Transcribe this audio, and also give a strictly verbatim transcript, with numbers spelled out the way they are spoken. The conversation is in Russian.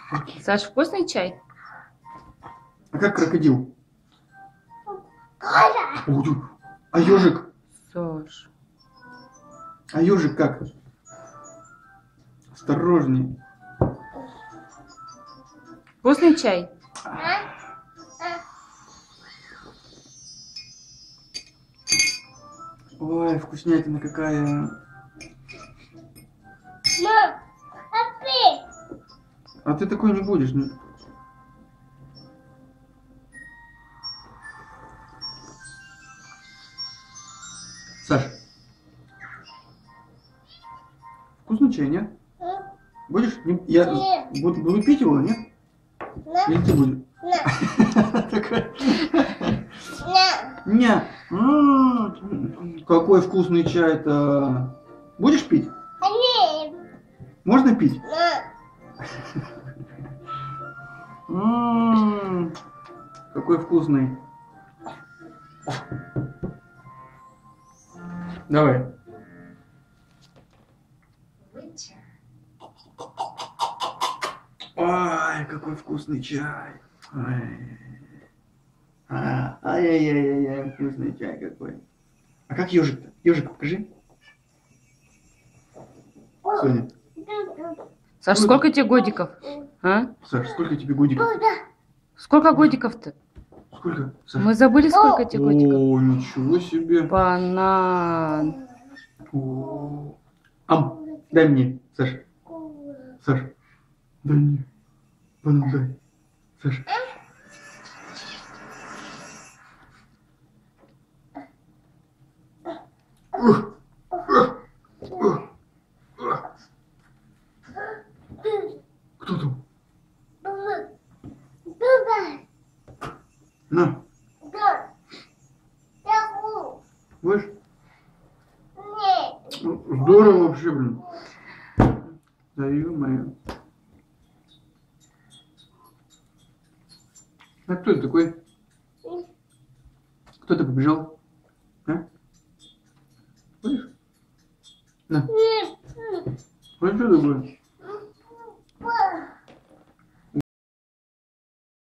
Саш, вкусный чай? А как крокодил? А ежик? Саш. А ежик как? Осторожней. Вкусный чай? Ой, вкуснятина какая. А ты такой не будешь. Не? Саш, вкусный чай, нет? Будешь? Не, я Нет. Буду, буду пить его, нет? Нет. Или ты будешь? Нет. Не. М, Какой вкусный чай-то. Будешь пить? Нет. Можно пить? Нет. М, Какой вкусный. Давай. Ой, какой вкусный чай. Ой. А, Ай-яй-яй-яй, вкусный чай какой. А как ежик-то? Ежик покажи. Соня. Саш, сколько тебе годиков? А? Саш, сколько тебе годиков? Сколько годиков-то? Сколько? Саш? Мы забыли, сколько тебе годиков. О, ничего себе. Банан. О. Ам, дай мне, Саш. Саш, дай мне. Банан дай. Саш. Ух. Ух. Ух. Ух. Кто там? На, будешь? Ну, здорово вообще, блин. Да ё-моё. А кто это такой? Кто-то побежал? А? Будешь? На. Вот что такое?